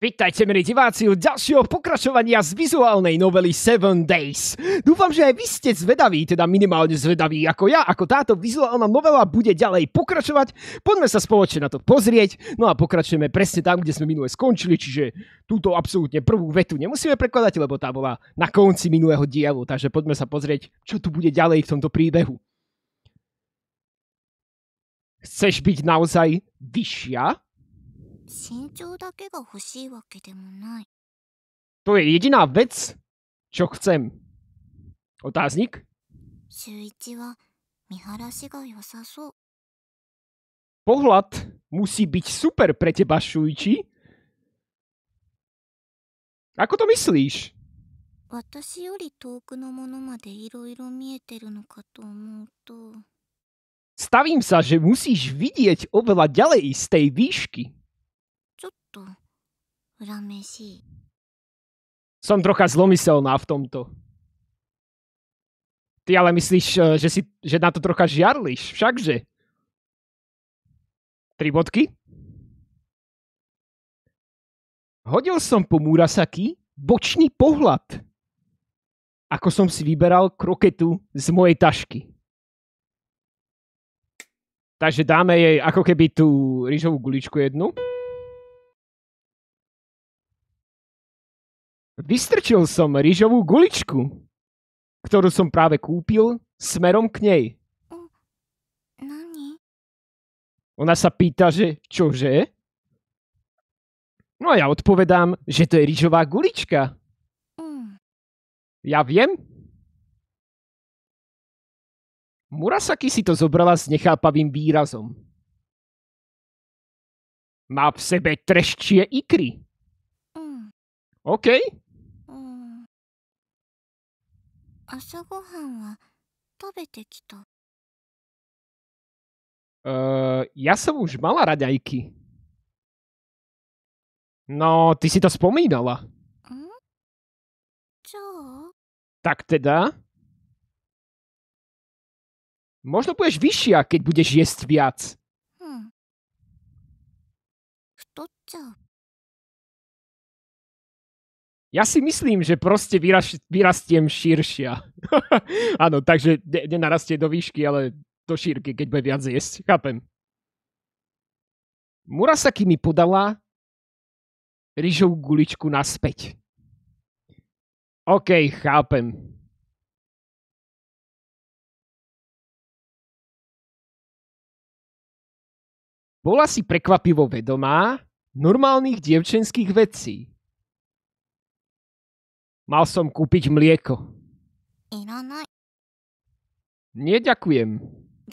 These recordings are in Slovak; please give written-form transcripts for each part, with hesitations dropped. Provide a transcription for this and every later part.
Vítajte, milí diváci, u ďalšieho pokračovania z vizuálnej novely 7 Days. Dúfam, že aj vy ste zvedaví, teda minimálne zvedaví ako ja, ako táto vizuálna novela bude ďalej pokračovať. Poďme sa spoločne na to pozrieť, no a pokračujeme presne tam, kde sme minule skončili, čiže túto absolútne prvú vetu nemusíme prekladať, lebo tá bola na konci minulého dielu, takže poďme sa pozrieť, čo tu bude ďalej v tomto príbehu. Chceš byť naozaj vyššia? To je jediná vec, čo chcem. Otáznik? Pohľad musí byť super pre teba, Shuichi. Ako to myslíš? Stavím sa, že musíš vidieť oveľa ďalej z tej výšky. Som trocha zlomyselná v tomto. Ty ale myslíš, že na to trocha žiarliš, všakže? 3 bodky? Hodil som po Murasaki bočný pohľad, ako som si vyberal kroketu z mojej tašky. Takže dáme jej ako keby tú rýžovú guličku jednu. Vystrčil som rýžovú guličku, ktorú som práve kúpil, smerom k nej. Ona sa pýta, že čože? No a ja odpovedám, že to je rýžová gulička. Ja viem. Murasaki si to zobrala s nechápavým výrazom. Má v sebe treščie ikry. OK. Ja som už mala raňajky. No, ty si to spomínala. Tak teda? Možno budeš vyššia, keď budeš jesť viac. Ja si myslím, že proste vyrastiem širšia. Áno, takže nenarastie do výšky, ale do šírky, keď bude viac jesť. Chápem. Murasaki mi podala rýžovú guličku naspäť. OK, chápem. Bola si prekvapivo vedomá normálnych dievčenských vecí. Mal som kúpiť mlieko. Nie, ďakujem.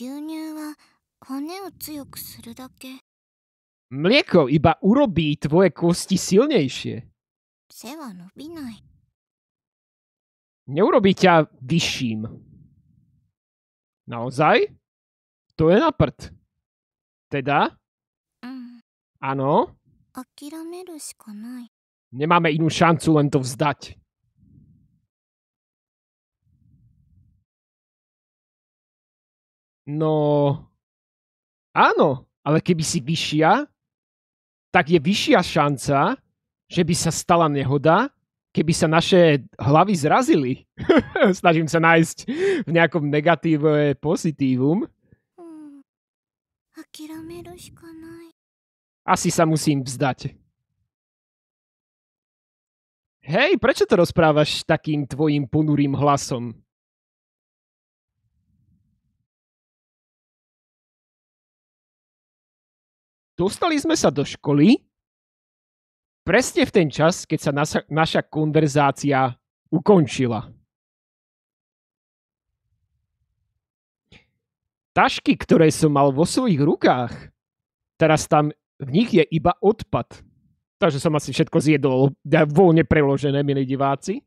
Mlieko iba urobí tvoje kosti silnejšie. Neurobí ťa vyšším. Naozaj? To je na prd. Teda? Áno? Nemáme inú šancu len to vzdať. No, áno, ale keby si vyššia, tak je vyššia šanca, že by sa stala nehoda, keby sa naše hlavy zrazili. Snažím sa nájsť v nejakom negatíve pozitívum. Asi sa musím vzdať. Hej, prečo to rozprávaš takým tvojim ponurým hlasom? Dostali sme sa do školy presne v ten čas, keď sa naša konverzácia ukončila. Tašky, ktoré som mal vo svojich rukách, teraz tam v nich je iba odpad. Takže som asi všetko zjedol, voľne preložené, milí diváci.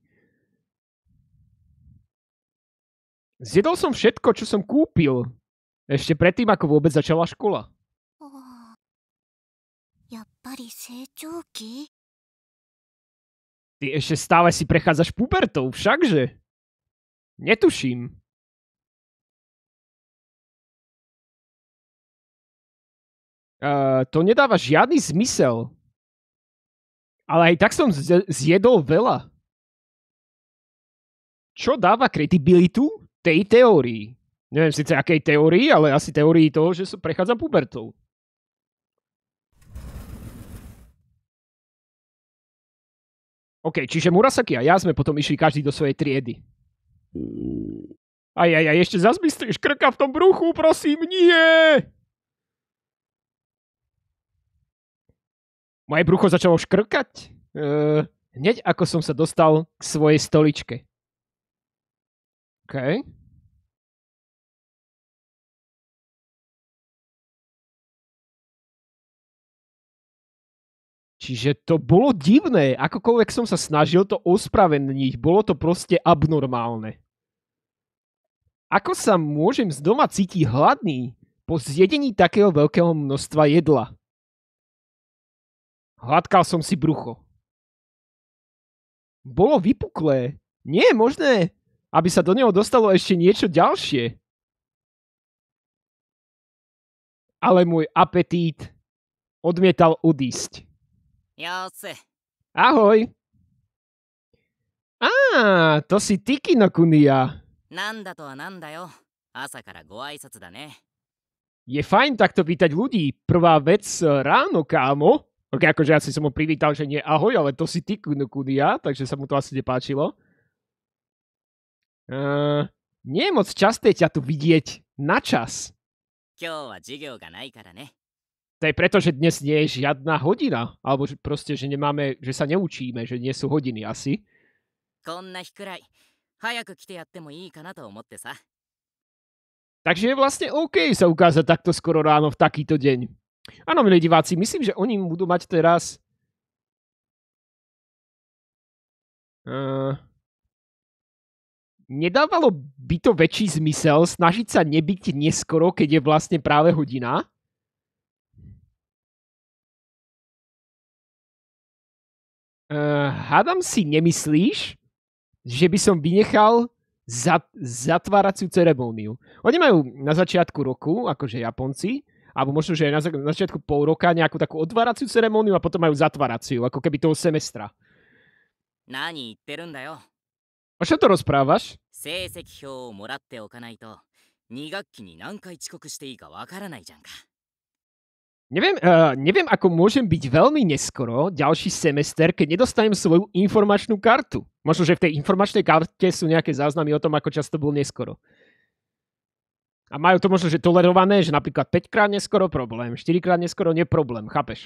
Zjedol som všetko, čo som kúpil, ešte predtým, ako vôbec začala škola. Ty ešte stále si prechádzaš pubertou, všakže? Netuším. To nedáva žiadny zmysel. Ale aj tak som zjedol veľa. Čo dáva kredibilitu tej teórii? Neviem síce akej teórii, ale asi teórii toho, že prechádzam pubertou. OK, čiže Murasaki a ja sme potom išli každý do svojej triedy. Aj, ešte zas mi škrka v tom bruchu, prosím, nie! Moje brucho začalo škrkať. Hneď ako som sa dostal k svojej stoličke. OK. Čiže to bolo divné. Akokoľvek som sa snažil to ospravedlniť, bolo to proste abnormálne. Ako sa môžem z doma cítiť hladný po zjedení takého veľkého množstva jedla? Hladkal som si brucho. Bolo vypuklé. Nie je možné, aby sa do neho dostalo ešte niečo ďalšie. Ale môj apetít odmietal odísť. Ahoj. To si ty, Kinokuniya. Je fajn takto vítať ľudí. Prvá vec ráno, kámo. Ok, akože ja si som ho privítal, že nie ahoj, ale to si ty, Kinokuniya, takže sa mu to asi nepáčilo. Nie je moc časté ťa tu vidieť na čas. To je preto, že dnes nie je žiadna hodina. Alebo že proste, že nemáme, že sa neučíme, že nie sú hodiny asi. Takže je vlastne OK sa ukázať takto skoro ráno v takýto deň. Áno, milí diváci, myslím, že oni budú mať teraz... Nedávalo by to väčší zmysel snažiť sa nebyť neskoro, keď je vlastne práve hodina? Hádam si nemyslíš, že by som vynechal zatváraciu ceremóniu. Oni majú na začiatku roku, akože Japonci, alebo možno, že aj na začiatku pol roka nejakú takú otváraciu ceremóniu a potom majú zatváraciu, ako keby toho semestra. O čom to rozprávaš? Neviem, ako môžem byť veľmi neskoro ďalší semester, keď nedostanem svoju informačnú kartu. Možno, že v tej informačnej karte sú nejaké záznamy o tom, ako často bol neskoro. A majú to možno, že tolerované, že napríklad 5 krát neskoro problém, 4 krát neskoro neproblém, chápeš?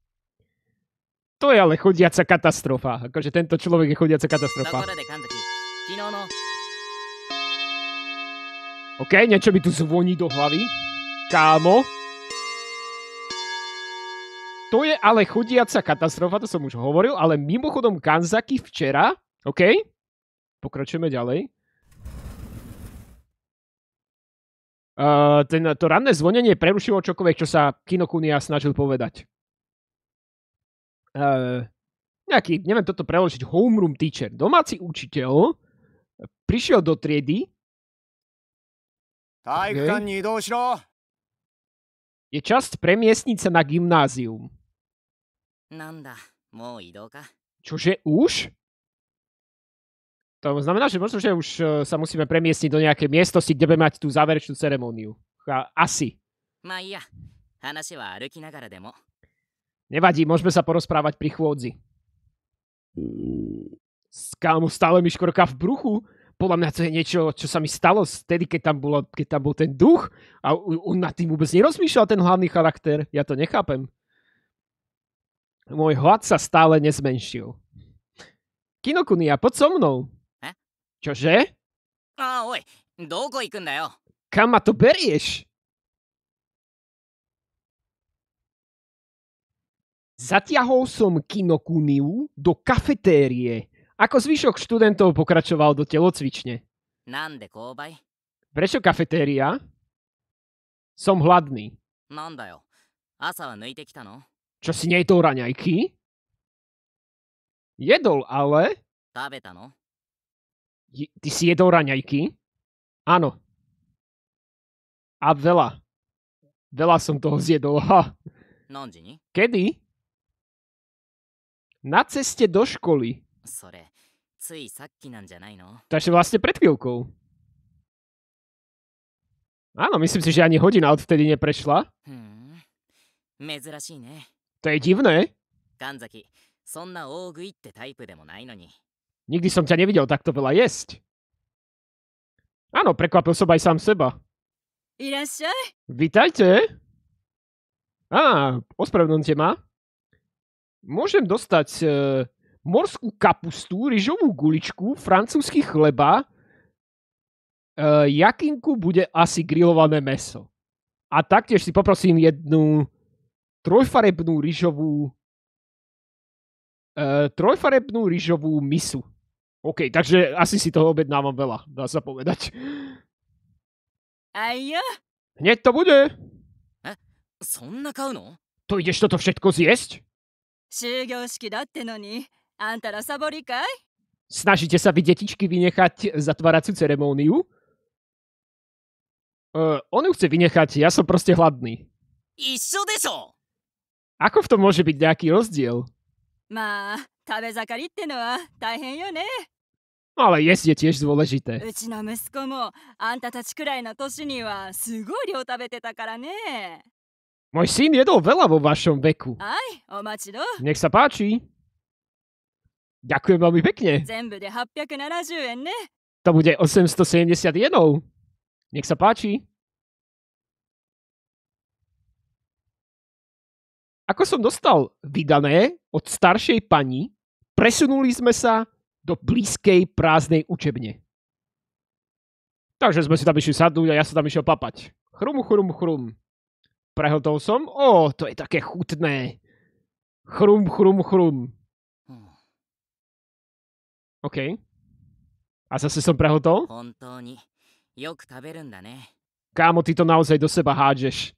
To je ale chodiaca katastrofa. Akože tento človek je chodiaca katastrofa. OK, niečo mi tu zvoní do hlavy. Kámo. To je ale chodiaca katastrofa, to som už hovoril, ale mimochodom Kanzaki včera, OK, pokračujeme ďalej. To ranné zvonenie prerušilo čokoľvek, čo sa Kinokuniya snažil povedať. Nejaký, neviem toto preložiť, homeroom teacher, domáci učiteľ, prišiel do triedy. Okay. Je čas premiestniť sa na gymnázium. Čože už? To znamená, že možno, že už sa musíme premiestniť do nejakej miestnosti, kde budeme mať tú záverečnú ceremóniu. Asi. Nevadí, môžeme sa porozprávať pri chôdzi. Kámo, stále mi škorká v bruchu. Podľa mňa to je niečo, čo sa mi stalo vtedy, keď tam bol ten duch a on nad tým vôbec nerozmýšľal, ten hlavný charakter. Ja to nechápem. Môj hlad sa stále nezmenšil. Kinokuniya, poď so mnou. Čože? Kam ma to berieš? Zatiahol som Kinokuniyu do kafetérie. Ako zvyšok študentov pokračoval do telocvične. Prečo kafetéria? Som hladný. Čo si nejedol raňajky? Jedol, ale... Ty si jedol raňajky? Áno. A veľa. Veľa som toho zjedol. Ha. Kedy? Na ceste do školy. それ、ついさっきなんじゃないの？ Takže vlastne pred chvíľkou. Áno, myslím si, že ani hodina odvtedy neprešla. 珍しいね。 To je divné. 神崎、そんな大食いってタイプでもないのに。 Nikdy som ťa nevidel takto veľa jesť. Áno, prekvapil som aj sám seba. いらっしゃい。 Vítajte. Ospravedlňte ma. Môžem dostať morskú kapustu, ryžovú guličku, francúzsky chleba, jakinku bude asi grillované mäso. A taktiež si poprosím jednu trojfarebnú ryžovú misu. OK, takže asi si toho objednávam veľa, dá sa povedať. あいよ。 Hneď to bude. そんな買うの？ To ideš toto všetko zjesť? 終業式だってのに、あんたらサボりかい？ Snažíte sa vy detičky vynechať zatváraciu ceremóniu? On ju chce vynechať, ja som proste hladný. 一緒でしょ。 Ako v tom môže byť nejaký rozdiel? まあ、食べ盛りってのは大変よね。 Ale jesť je tiež dôležité. うちの息子もあんたたちくらいの年にはすごい量食べてたからね。 Môj syn jedol veľa vo vašom veku. はい、お待ちど。 Nech sa páči. Ďakujem veľmi pekne. 全部で870円ね。 To bude 870 jenov. Nech sa páči. Ako som dostal vydané od staršej pani, presunuli sme sa do blízkej prázdnej učebne. Takže sme si tam išli sadnúť a ja som tam išiel papať. Chrum, chrum, chrum. Prehltol som. To je také chutné. Chrum, chrum, chrum. OK. A zase som prehltol? 本当によく食べるんだね。 Kámo, ty to naozaj do seba hádžeš.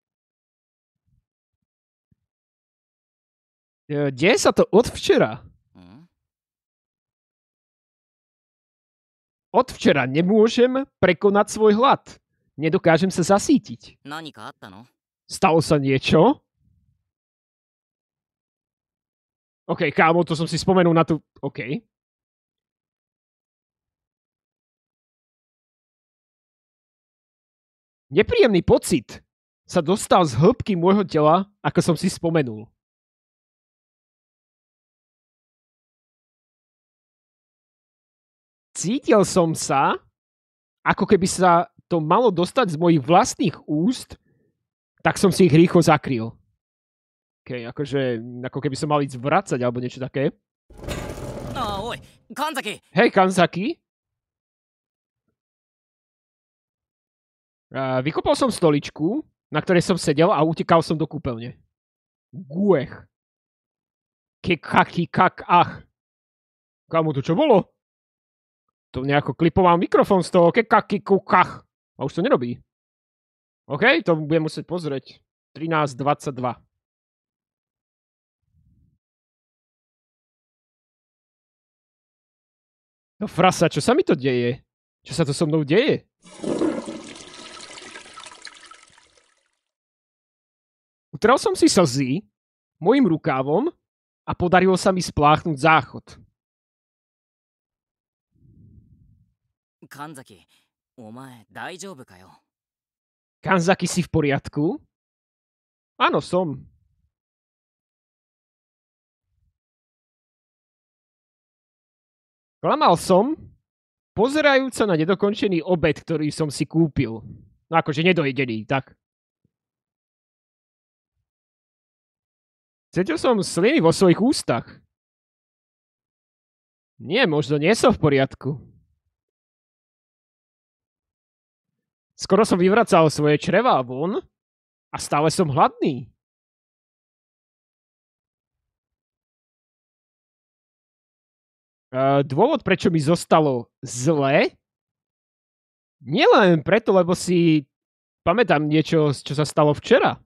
Deje sa to od včera. Od včera nemôžem prekonať svoj hlad. Nedokážem sa zasítiť. 何かあったの？ Stalo sa niečo? OK, kámo, to som si spomenul na tú... OK. Nepríjemný pocit sa dostal z hĺbky môjho tela, ako som si spomenul. Cítil som sa, ako keby sa to malo dostať z mojich vlastných úst, tak som si ich rýchlo zakryl. OK, akože, ako keby som mal ísť vracať, alebo niečo také. Oj, Kanzaki! Hej, Kanzaki. Vykopol som stoličku, na ktorej som sedel a utekal som do kúpeľne. Guech. Kekakikakach. Kámo, to čo bolo? To nejako klipoval mikrofón z toho. Kekakikukach. A už to nerobí. OK, to budem musieť pozrieť. 13:22. No frasa, čo sa mi to deje? Čo sa to so mnou deje? Utrel som si slzy mojim rukávom a podarilo sa mi spláchnuť záchod. Kanzaki, お前大丈夫かよ? Kanzaki, si v poriadku? Áno, som. Klamal som, pozerajúc sa na nedokončený obed, ktorý som si kúpil. No akože nedojedený, tak. Cítil som sliny vo svojich ústach. Nie, možno nie som v poriadku. Skoro som vyvracal svoje črevá von a stále som hladný. Dôvod, prečo mi zostalo zle, nielen preto, lebo si pamätám niečo, čo sa stalo včera.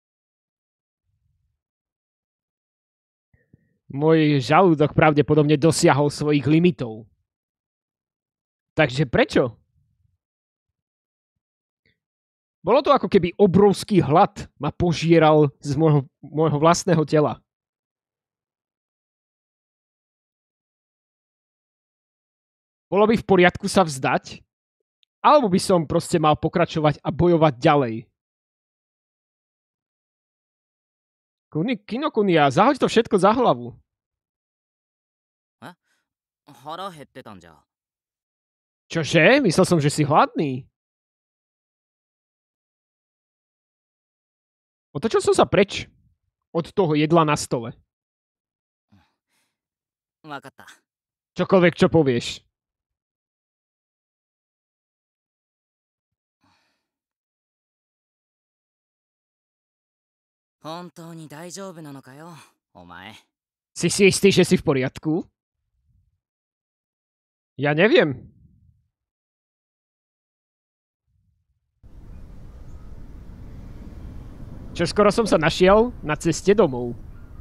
Môj žalúdok pravdepodobne dosiahol svojich limitov. Takže prečo? Bolo to ako keby obrovský hlad ma požieral z môjho vlastného tela. Bolo by v poriadku sa vzdať? Alebo by som proste mal pokračovať a bojovať ďalej? Kinokunia, zahoď to všetko za hlavu. 腹減ってたんじゃ。 Čože? Myslel som, že si hladný. Otočil som sa preč od toho jedla na stole. わかった。 Čokoľvek, čo povieš. 本当に大丈夫なのかよ、お前。 Si si istý, že si v poriadku? Ja neviem. Čoskoro som sa našiel na ceste domov.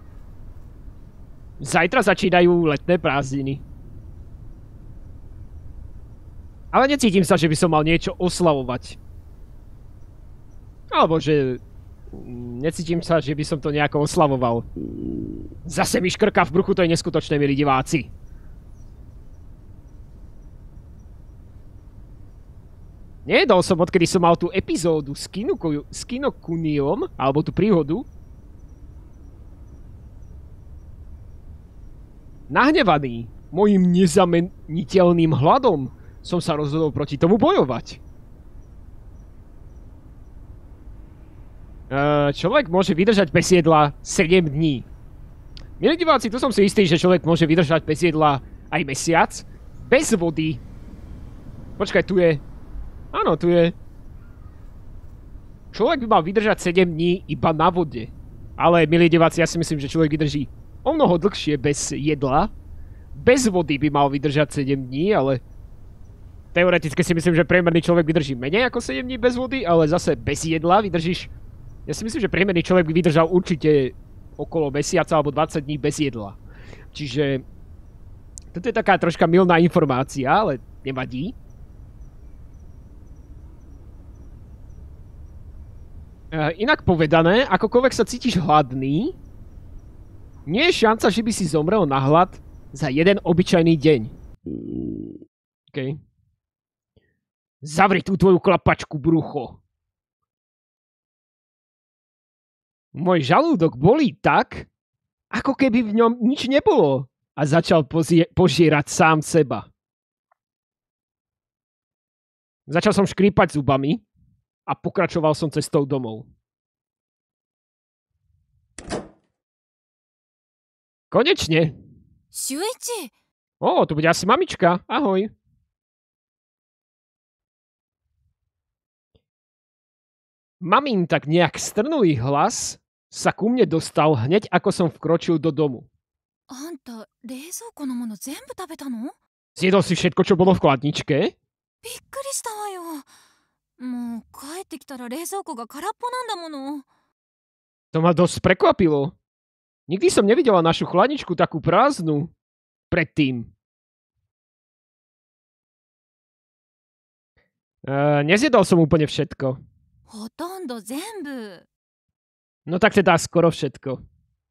Zajtra začínajú letné prázdniny. Ale necítim sa, že by som mal niečo oslavovať. Alebo že... Necítim sa, že by som to nejako oslavoval. Zase mi škrká v bruchu, to je neskutočné, milí diváci. Nejedol som, odkedy som mal tú epizódu s Kinokuniom, alebo tú príhodu. Nahnevaný mojim nezameniteľným hladom som sa rozhodol proti tomu bojovať. Človek môže vydržať bez jedla 7 dní. Milí diváci, tu som si istý, že človek môže vydržať bez jedla aj mesiac. Bez vody. Počkaj, tu je... Áno, tu je... Človek by mal vydržať 7 dní iba na vode. Ale, milí diváci, ja si myslím, že človek vydrží o mnoho dlhšie bez jedla. Bez vody by mal vydržať 7 dní, ale... Teoreticky si myslím, že priemerný človek vydrží menej ako 7 dní bez vody, ale zase bez jedla vydržíš... Ja si myslím, že priemerný človek by vydržal určite okolo mesiaca alebo 20 dní bez jedla. Čiže... Toto je taká troška mylná informácia, ale nevadí. Inak povedané, akokoľvek sa cítiš hladný, nie je šanca, že by si zomrel na hlad za jeden obyčajný deň. OK. Zavri tú tvoju klapačku, brucho. Môj žalúdok bolí tak, ako keby v ňom nič nebolo. A začal požierať sám seba. Začal som škrípať zubami a pokračoval som cestou domov. Konečne. Shuichi! Ó, tu bude asi mamička. Ahoj. Mamin tak nejak strnulý hlas sa ku mne dostal hneď, ako som vkročil do domu. あんた、冷蔵庫のもの全部食べたの？ Zjedol si všetko, čo bolo v chladničke? びっくりしたわよ。もう帰ってきたら冷蔵庫が空っぽなんだもの。 To ma dosť prekvapilo. Nikdy som nevidela našu chladničku takú prázdnu predtým. Nezjedol som úplne všetko. ほとんど全部。 No tak teda skoro všetko.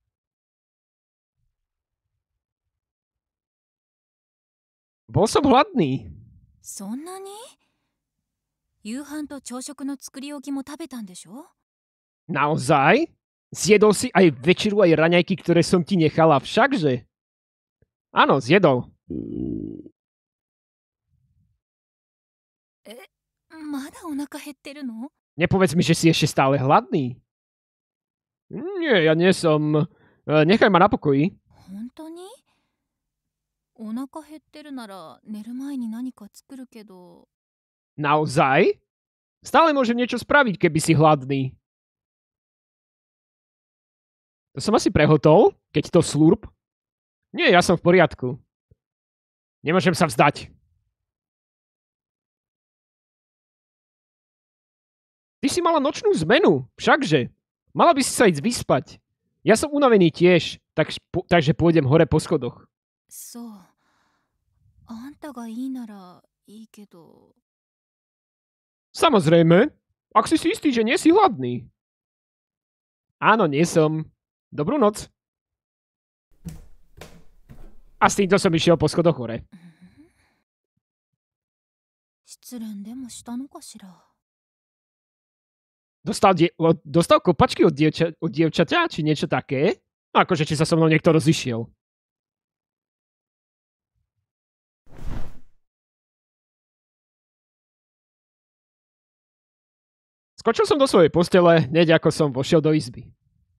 Bol som hladný. そんなに？夕飯と朝食の作り置きも食べたんでしょ？ Naozaj? Zjedol si aj večeru aj raňajky, ktoré som ti nechala všakže? Áno, zjedol. まだお腹減ってるの？ Nepovedz mi, že si ešte stále hladný. Nie, ja nie som. Nechaj ma na pokoji. 本当に？お腹減ってるなら寝る前に何か作るけど。 Naozaj? Stále môžem niečo spraviť, keby si hladný. To som asi prehotol, keď to slurp. Nie, ja som v poriadku. Nemôžem sa vzdať. Ty si mala nočnú zmenu, všakže. Mala by si sa ísť vyspať. Ja som unavený tiež, takže pôjdem hore po schodoch. そう。あんたがいいならいいけど。 Samozrejme, ak si si istý, že nie si hladný. Áno, nie som. Dobrú noc. A s týmto som išiel po schodoch hore. 失恋でもしたのかしら。 Dostal kopačky od dievčaťa, či niečo také? Akože, či sa so mnou niekto rozišiel. Skočil som do svojej postele, hneď ako som vošiel do izby.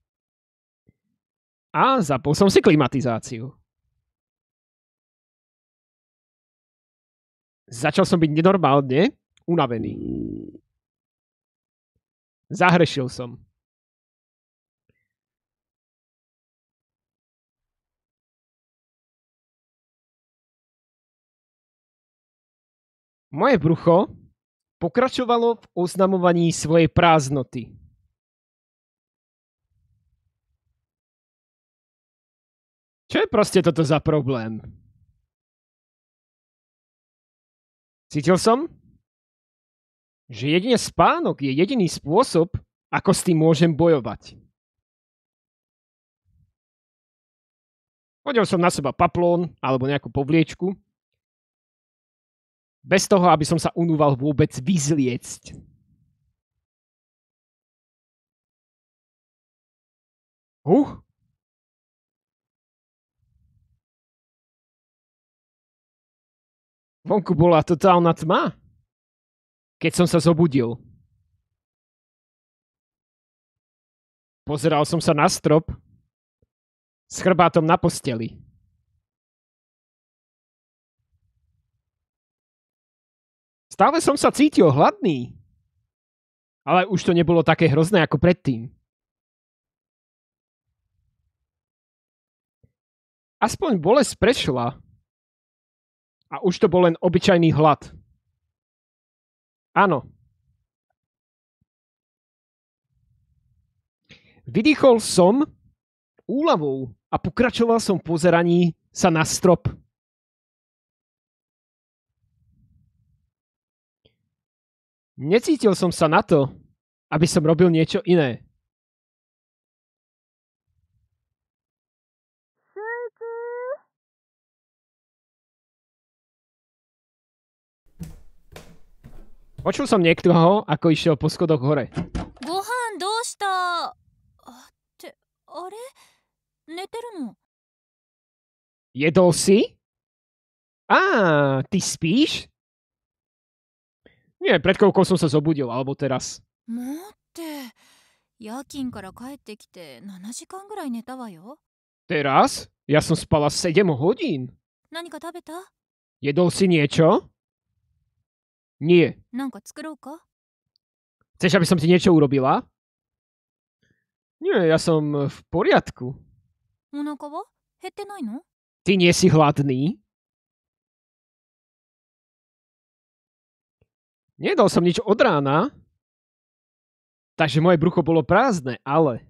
A zapol som si klimatizáciu. Začal som byť nenormálne unavený. Zahrešil som. Moje brucho pokračovalo v oznamovaní svojej prázdnoty. Čo je proste toto za problém? Cítil som, že jedine spánok je jediný spôsob, ako s tým môžem bojovať. Hodil som na seba paplón alebo nejakú povliečku, bez toho, aby som sa unúval vôbec vyzliecť. Vonku bola totálna tma, keď som sa zobudil. Pozeral som sa na strop s chrbátom na posteli. Stále som sa cítil hladný, ale už to nebolo také hrozné ako predtým. Aspoň bolesť prešla a už to bol len obyčajný hlad. Áno. Vydýchol som úľavou a pokračoval som v pozeraní sa na strop. Necítil som sa na to, aby som robil niečo iné. Počul som niektoho, ako išiel po schodoch hore. ご飯どうした？あれ？寝てるの？ Jedol si? Á, ty spíš? Nie, pred koľkou som sa zobudil, alebo teraz. 待って、夜勤から帰ってきて7時間ぐらい寝たわよ。 Teraz? Ja som spala 7 hodín. 何か食べた？ Jedol si niečo? Nie. なんか作ろうか？ Chceš, aby som ti niečo urobila? Nie, ja som v poriadku. お腹は減ってないの？ Ty nie si hladný? Nedal som nič od rána, takže moje brucho bolo prázdne, ale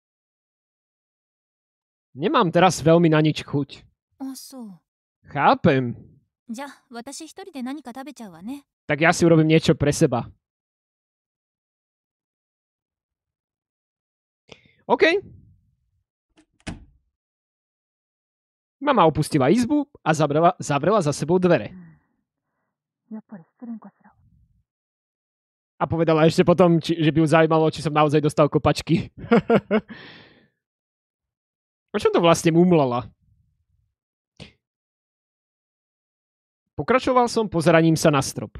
nemám teraz veľmi na nič chuť. あ、そう。 Chápem. じゃあ、私一人で何か食べちゃうわね。 Tak ja si urobím niečo pre seba. OK. Mama opustila izbu a zavrela za sebou dvere. やっぱり失恋かしら。 A povedala ešte potom, že by ju zaujímalo, či som naozaj dostal kopačky. O čom to vlastne mumlala? Pokračoval som pozeraním sa na strop.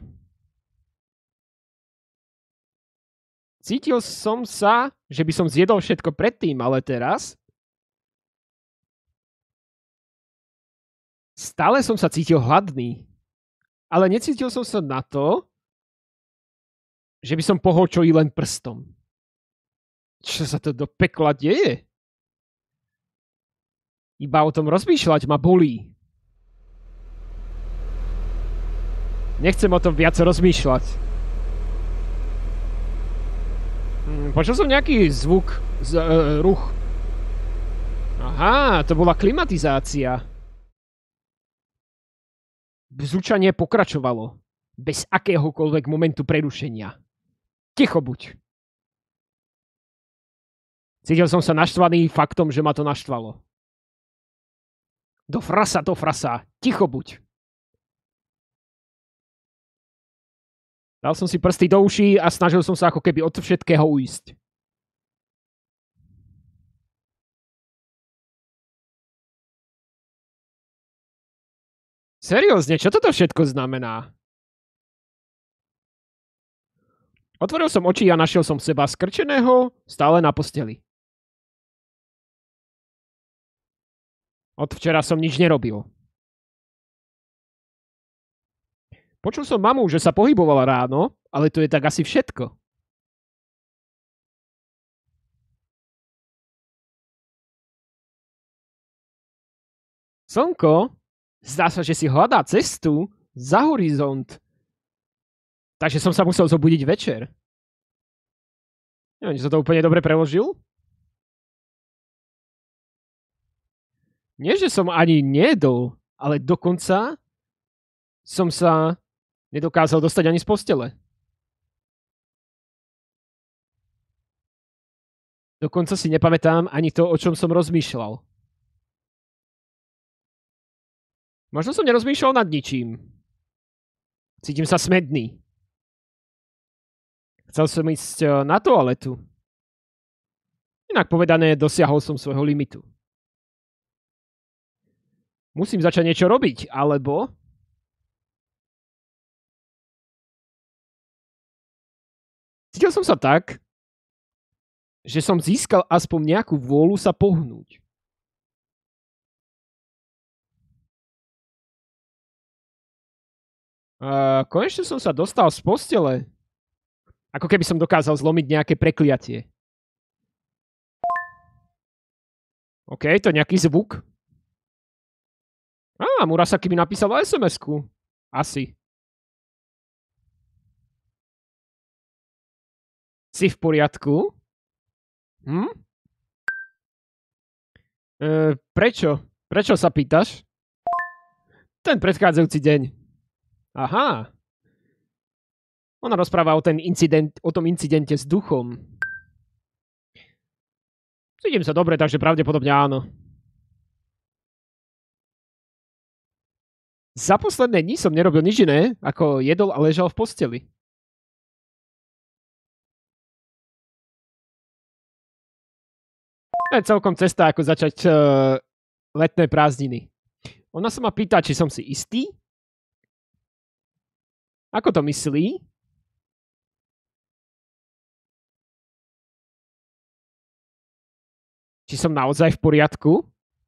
Cítil som sa, že by som zjedol všetko predtým, ale teraz stále som sa cítil hladný. Ale necítil som sa na to, že by som pohol čo i len prstom. Čo sa to do pekla deje? Iba o tom rozmýšľať ma bolí. Nechcem o tom viac rozmýšľať. Počul som nejaký zvuk, ruch. Aha, to bola klimatizácia. Bzučanie pokračovalo. Bez akéhokoľvek momentu prerušenia. Ticho buď. Cítil som sa naštvaný faktom, že ma to naštvalo. Do frasa, ticho buď. Dal som si prsty do uší a snažil som sa ako keby od všetkého uísť. Seriózne, čo toto všetko znamená? Otvoril som oči a našiel som seba skrčeného, stále na posteli. Od včera som nič nerobil. Počul som mamu, že sa pohybovala ráno, ale to je tak asi všetko. Slnko, zdá sa, že si hľadá cestu za horizont. Takže som sa musel zobudiť večer. Neviem, či som to úplne dobre preložil. Nie, že som ani nejedol, ale dokonca som sa nedokázal dostať ani z postele. Dokonca si nepamätám ani to, o čom som rozmýšľal. Možno som nerozmýšľal nad ničím. Cítim sa smedný. Chcel som ísť na toaletu. Inak povedané, dosiahol som svojho limitu. Musím začať niečo robiť, alebo... Cítil som sa tak, že som získal aspoň nejakú vôľu sa pohnúť. Konečne som sa dostal z postele. Ako keby som dokázal zlomiť nejaké prekliatie. OK, to je nejaký zvuk. Murasaki mi napísala SMS-ku. Asi. Si v poriadku? Prečo? Prečo sa pýtaš? Ten predchádzajúci deň. Aha. Ona rozpráva o tom incidente s duchom. Cítim sa dobre, takže pravdepodobne áno. Za posledné dni som nerobil nič iné, ako jedol a ležal v posteli. To je celkom cesta, ako začať letné prázdniny. Ona sa ma pýta, či som si istý. Ako to myslí? Či som naozaj v poriadku?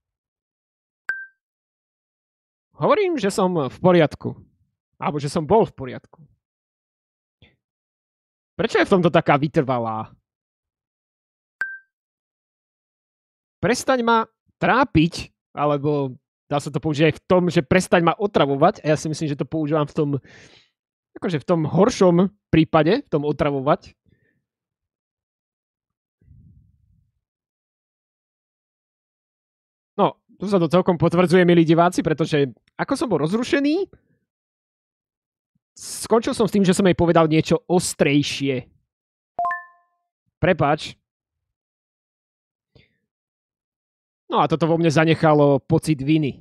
Hovorím, že som v poriadku. Alebo že som bol v poriadku. Prečo je v tomto taká vytrvalá? Prestaň ma trápiť, alebo dá sa to použiť aj v tom, že prestaň ma otravovať. A ja si myslím, že to používam v tom, akože v tom horšom prípade, v tom otravovať. No, tu sa to celkom potvrdzuje, milí diváci, pretože ako som bol rozrušený, skončil som s tým, že som jej povedal niečo ostrejšie. Prepáč. No a toto vo mne zanechalo pocit viny.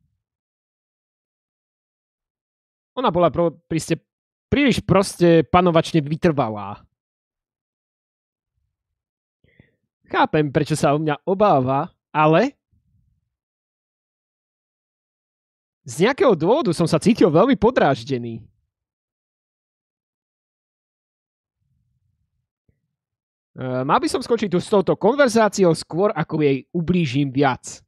Ona bola príliš proste panovačne vytrvalá. Chápem, prečo sa o mňa obáva, ale z nejakého dôvodu som sa cítil veľmi podráždený. Mal by som skončiť tu s touto konverzáciou skôr, ako jej ublížim viac.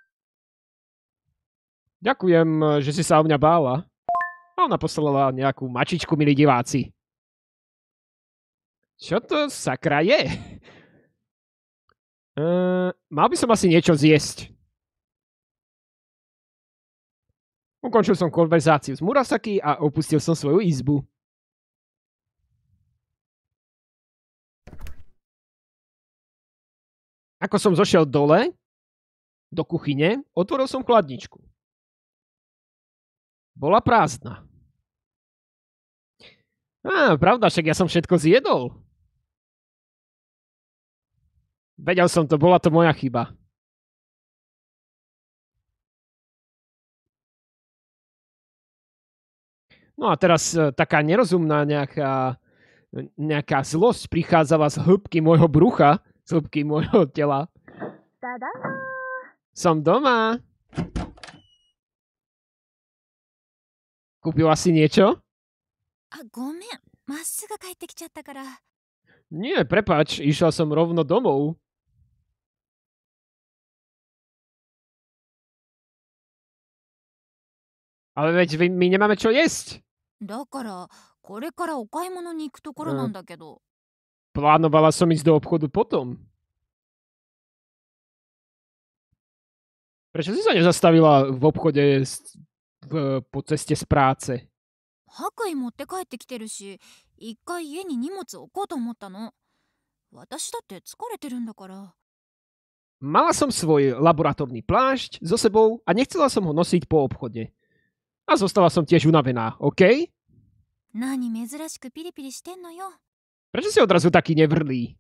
Ďakujem, že si sa o mňa bála. A ona poslala nejakú mačičku, milí diváci. Čo to sakra je? Mal by som asi niečo zjesť. Ukončil som konverzáciu s Murasaki a opustil som svoju izbu. Ako som zošiel dole, do kuchyne, otvoril som chladničku. Bola prázdna. Pravda, však ja som všetko zjedol. Vedel som to, bola to moja chyba. No a teraz taká nerozumná nejaká zlosť prichádzala z hĺbky môjho brucha, z hĺbky môjho tela. Som doma. Kúpila si niečo? あ、ごめん。まっすぐ帰ってきちゃったから。 Nie, prepáč, išla som rovno domov. Ale veď my nemáme čo jesť. だから、これからお買い物に行くところなんだけど。 Plánovala som ísť do obchodu potom. Prečo si sa nezastavila v obchode po ceste z práce? 白衣持って帰ってきてるし、一回家に荷物置こうと思ったの。私だって疲れてるんだから。 Mala som svoj laboratórny plášť so sebou a nechcela som ho nosiť po obchode. A zostala som tiež unavená, OK? 何珍しくピリピリしてんのよ。 Prečo si odrazu taký nevrlý?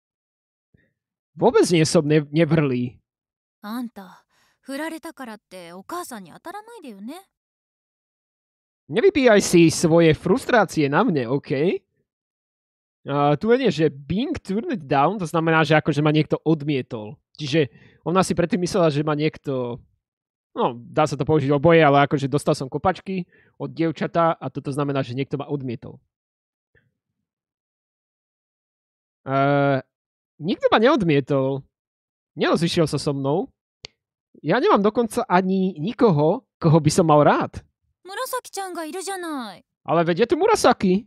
Vôbec nie som nevrlý. あんた、振られたからってお母さんに当たらないでよね。 Nevypíjaj si svoje frustrácie na mne, OK? Tu je, že being turned down, to znamená, že akože ma niekto odmietol. Čiže ona si predtým myslela, že ma niekto... No, dá sa to použiť oboje, ale akože dostal som kopačky od dievčata a toto znamená, že niekto ma odmietol. Nikto ma neodmietol. Nerozišiel sa so mnou. Ja nemám dokonca ani nikoho, koho by som mal rád. 紫ちゃんがいるじゃない。 Ale veď je tu Murasaki.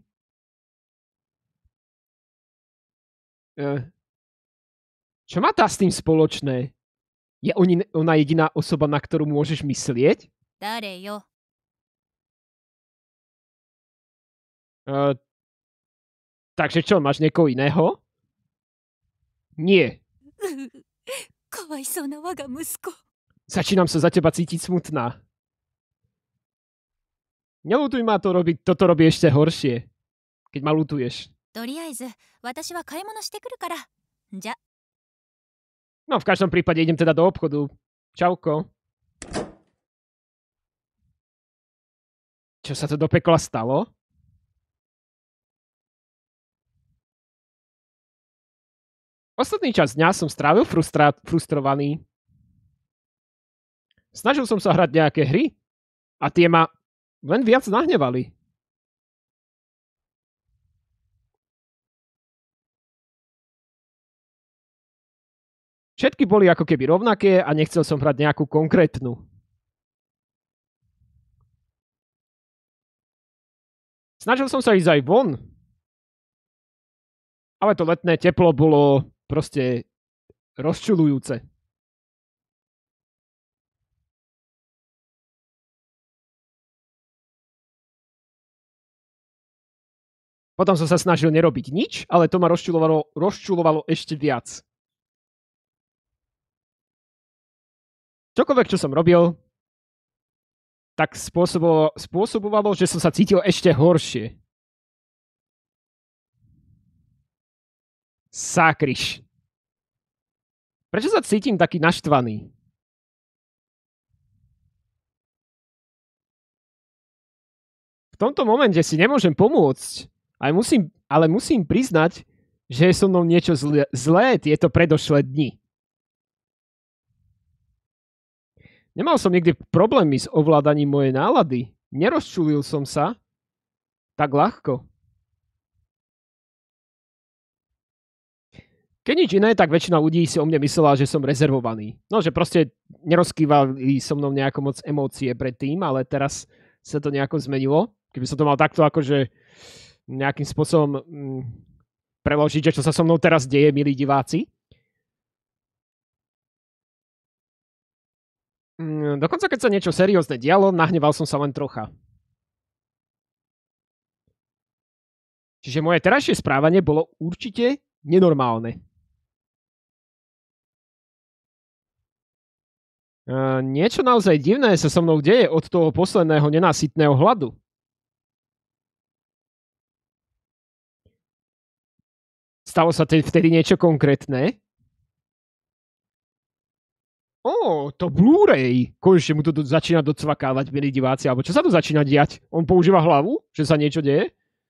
Čo má tá s tým spoločné? Je ona jediná osoba, na ktorú môžeš myslieť? 誰よ。 Takže čo, máš niekoho iného? Nie. かわいそうな我が息子。 Začínam sa za teba cítiť smutná. Nelutuj ma, toto robí ešte horšie. Keď ma lutuješ. とりあえず、私は買い物してくるから。じゃ。 No, v každom prípade idem teda do obchodu. Čauko. Čo sa to do pekla stalo? Ostatný čas dňa som strávil frustrovaný. Snažil som sa hrať nejaké hry a tie ma len viac nahnevali. Všetky boli ako keby rovnaké a nechcel som hrať nejakú konkrétnu. Snažil som sa ísť aj von, ale to letné teplo bolo proste rozčuľujúce. Potom som sa snažil nerobiť nič, ale to ma rozčuľovalo ešte viac. Čokoľvek, čo som robil, tak spôsobovalo, že som sa cítil ešte horšie. Sakryš. Prečo sa cítim taký naštvaný? V tomto momente si nemôžem pomôcť, ale musím priznať, že je so mnou niečo zlé tieto predošlé dni. Nemal som nikdy problémy s ovládaním mojej nálady. Nerozčulil som sa tak ľahko. Keď nič iné, tak väčšina ľudí si o mne myslela, že som rezervovaný. No, že proste nerozkývali so mnou nejako moc emócie predtým, ale teraz sa to nejako zmenilo. Keby som to mal takto akože nejakým spôsobom preložiť, že čo sa so mnou teraz deje, milí diváci. Dokonca keď sa niečo seriózne dialo, nahneval som sa len trocha. Čiže moje terajšie správanie bolo určite nenormálne. Niečo naozaj divné sa so mnou deje od toho posledného nenásytného hladu. Stalo sa vtedy niečo konkrétne? To Blu-ray. Konečne mu to začína docvakávať, milí diváci. Alebo čo sa tu začína diať? On používa hlavu? Že sa niečo deje?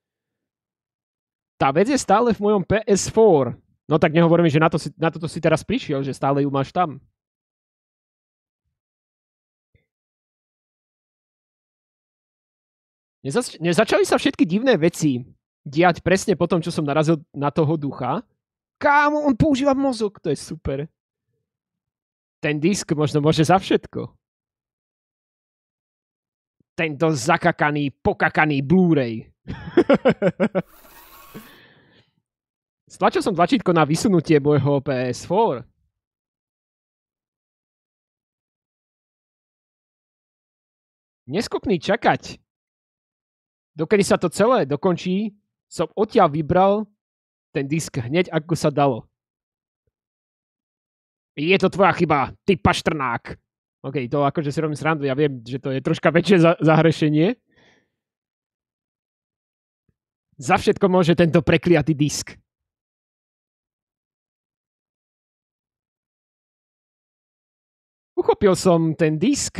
Tá vec je stále v mojom PS4. No tak nehovorím, že na toto si teraz prišiel, že stále ju máš tam. Nezačali sa všetky divné veci diať presne po tom, čo som narazil na toho ducha? Kámo, on používa mozog, to je super. Ten disk možno môže za všetko. Tento zakakaný, pokakaný Blu-ray. Stlačil som tlačítko na vysunutie môjho PS4. Neschopný čakať. Dokedy sa to celé dokončí, som odtiaľ vybral ten disk hneď, ako sa dalo. Je to tvoja chyba, ty paštrnák. OK, to akože si robím srandu, ja viem, že to je troška väčšie zahrešenie. Za všetko môže tento prekliatý disk. Uchopil som ten disk,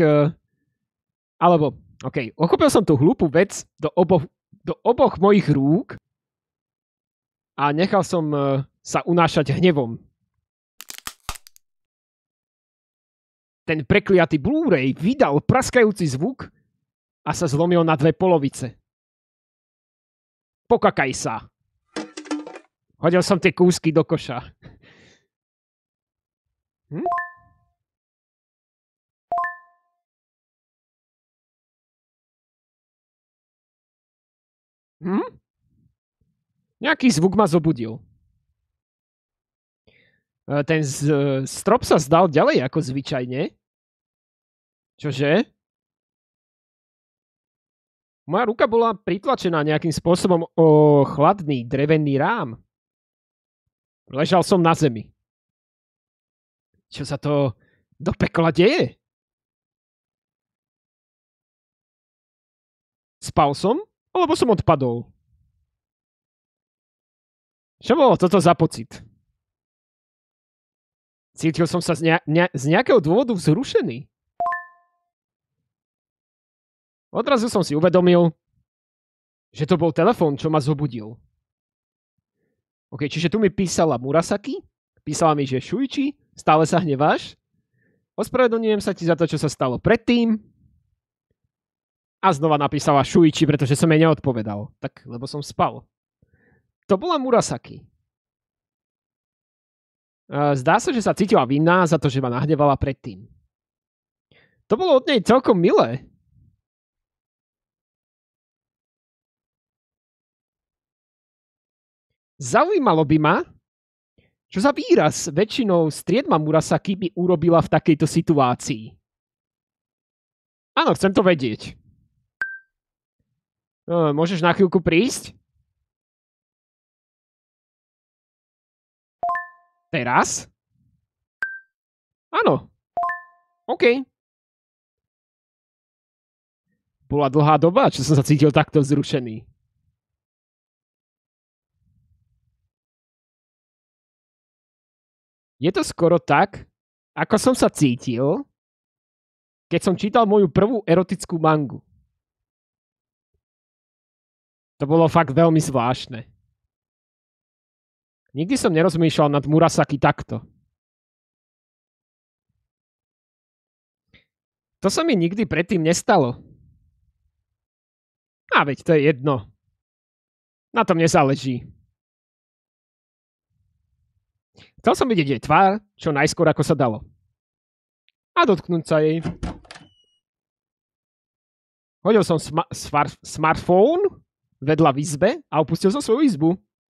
uchopil som tú hlúpu vec do oboch mojich rúk a nechal som sa unášať hnevom. Ten prekliatý Blu-ray vydal praskajúci zvuk a sa zlomil na dve polovice. Pokakaj sa. Hodil som tie kúsky do koša. Nejaký zvuk ma zobudil. Ten strop sa zdal ďalej ako zvyčajne. Čože? Moja ruka bola pritlačená nejakým spôsobom o chladný drevený rám. Ležal som na zemi. Čo sa to do pekla deje? Spal som? Alebo som odpadol? Čo bolo toto za pocit? Cítil som sa z nejakého dôvodu vzrušený. Odrazu som si uvedomil, že to bol telefón, čo ma zobudil. OK, čiže tu mi písala Murasaki, písala mi, že Shuichi, stále sa hneváš? Ospravedlňujem sa ti za to, čo sa stalo predtým. A znova napísala Shuichi, pretože som jej neodpovedal. Tak, lebo som spal. To bola Murasaki. Zdá sa, že sa cítila vinná za to, že ma nahnevala predtým. To bolo od nej celkom milé. Zaujímalo by ma, čo za výraz väčšinou striedma Murasaki by urobila v takejto situácii. Áno, chcem to vedieť. Môžeš na chvíľku prísť? Teraz? Áno. OK. Bola dlhá doba, čo som sa cítil takto vzrušený. Je to skoro tak, ako som sa cítil, keď som čítal moju prvú erotickú mangu. To bolo fakt veľmi zvláštne. Nikdy som nerozmýšľal nad Murasaki takto. To sa mi nikdy predtým nestalo. A veď to je jedno. Na tom nezáleží. Chcel som vidieť jej tvár, čo najskôr ako sa dalo. A dotknúť sa jej. Hodil som smartfón vedľa v izbe a opustil som svoju izbu.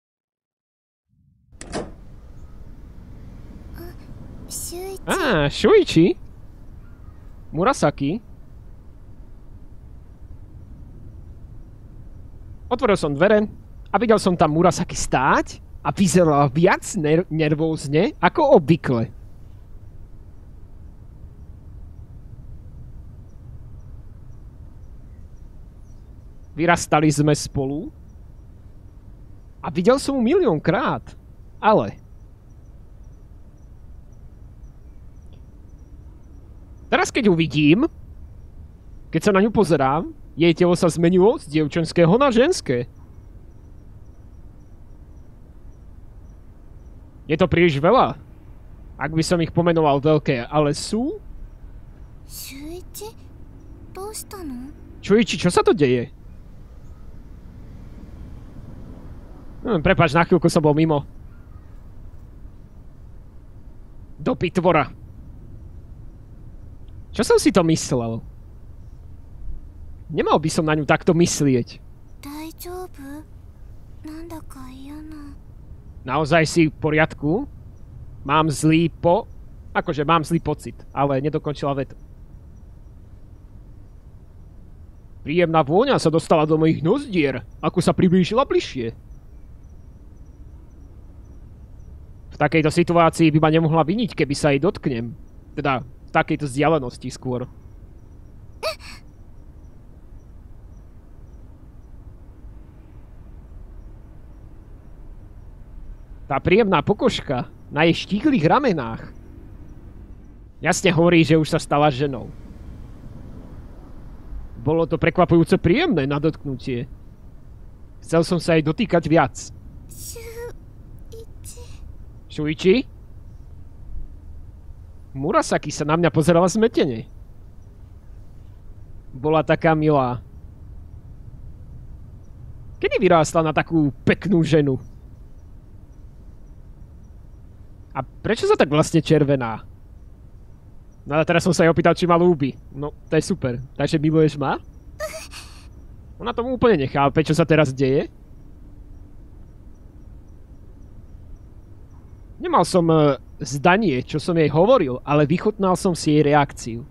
Shuichi? Murasaki? Otvoril som dvere a videl som tam Murasaki stáť a vyzeral viac nervózne ako obvykle. Vyrastali sme spolu a videl som ju miliónkrát, ale Teraz keď uvidím, keď sa na ňu pozerám, jej telo sa zmenilo z dievčenského na ženské. Je to príliš veľa, ak by som ich pomenoval veľké, ale sú... Shuichi, どうしたの? Shuichi, čo sa to deje? Prepáč, na chvíľku som bol mimo. Do pitvora. Čo som si to myslel? Nemal by som na ňu takto myslieť. Naozaj si v poriadku? Mám zlý mám zlý pocit, ale nedokončila vetu. Príjemná vôňa sa dostala do mojich nozdier, ako sa priblížila bližšie. V takejto situácii by ma nemohla viniť, keby sa jej dotknem. Teda v takejto vzdialenosti skôr. Tá príjemná pokožka na jej štíhlých ramenách jasne hovorí, že už sa stala ženou. Bolo to prekvapujúce príjemné na dotknutie. Chcel som sa jej dotýkať viac. Shuichi? Murasaki sa na mňa pozerala zmetene. Bola taká milá. Kedy vyrástla na takú peknú ženu? A prečo sa tak vlastne červená? No a teraz som sa jej opýtal, či ma ľúbi. No, to je super. Takže miluješ ma? Ona tomu úplne nechápe, čo sa teraz deje. Nemal som zdanie, čo som jej hovoril, ale vychutnal som si jej reakciu.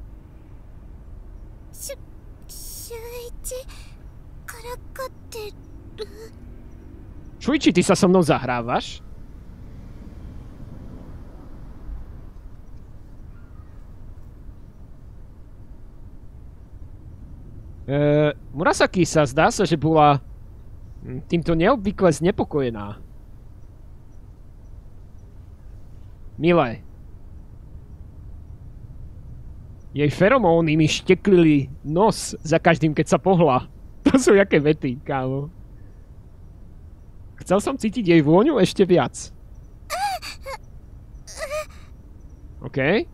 Shuichi, ty sa so mnou zahrávaš? Murasaki sa zdá sa, že bola týmto neobvykle znepokojená. Milé. Jej feromóny mi šteklili nos za každým, keď sa pohla. To sú jaké vety, kámo. Chcel som cítiť jej vôňu ešte viac. OK.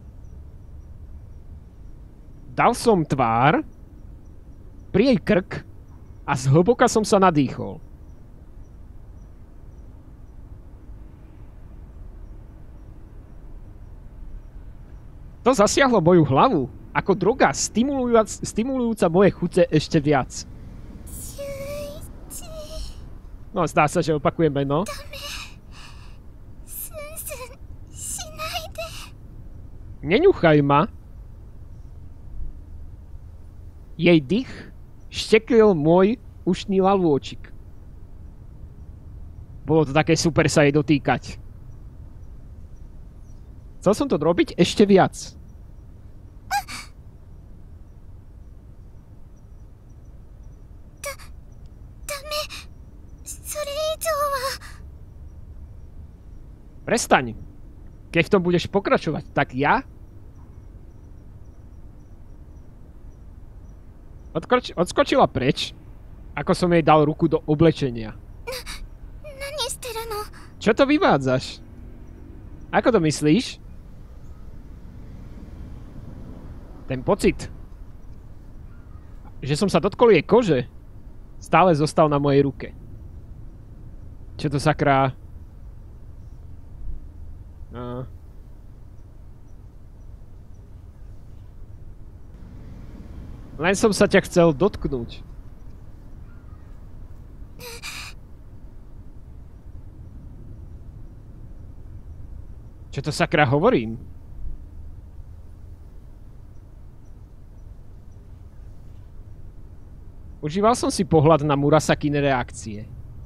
Dal som tvár pri jej krk a zhlboka som sa nadýchol. To zasiahlo moju hlavu ako droga, stimulujúca moje chute ešte viac. No, zdá sa, že opakujem meno. Neňuchaj ma. Jej dých šteklil môj ušný lalôčik. Bolo to také super sa jej dotýkať. Chcel som to robiť ešte viac. Prestaň. Keď v tom budeš pokračovať, tak ja... Odskočila preč, ako som jej dal ruku do oblečenia. Čo to vyvádzaš? Ako to myslíš? Ten pocit, že som sa dotkol jej kože, stále zostal na mojej ruke. Čo to sakra... Len som sa ťa chcel dotknúť. Čo to sakra hovorím? Užíval som si pohľad na Murasakine reakcie.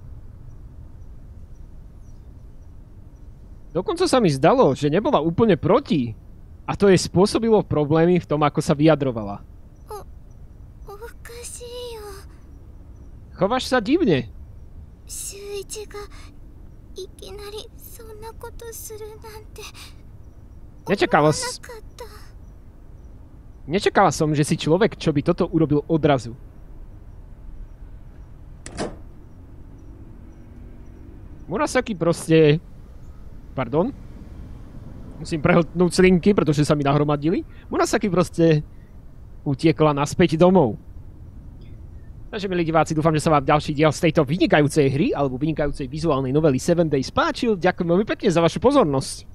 Dokonca sa mi zdalo, že nebola úplne proti. A to jej spôsobilo problémy v tom, ako sa vyjadrovala. Chováš sa divne. Nečakala som, že si človek, čo by toto urobil odrazu. Murasaki proste... Pardon? Musím prehltnúť slinky, pretože sa mi nahromadili. Murasaki proste utiekla naspäť domov. Takže, milí diváci, dúfam, že sa vám ďalší diel z tejto vynikajúcej hry alebo vynikajúcej vizuálnej novely 7 Days páčil. Ďakujem veľmi pekne za vašu pozornosť.